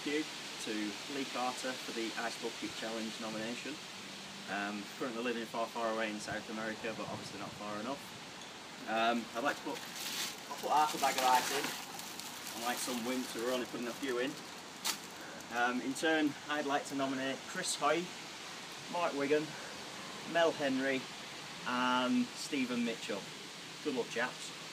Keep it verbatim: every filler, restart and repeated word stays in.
you to Lee Carter for the Ice Bucket Challenge nomination. Um, currently living far, far away in South America, but obviously not far enough. Um, I'd like to put, I'll put half a bag of ice in, unlike some wimps who are only putting a few in. Um, in turn, I'd like to nominate Chris Hoy, Mark Wigan, Mel Henry and Stephen Mitchell. Good luck, chaps.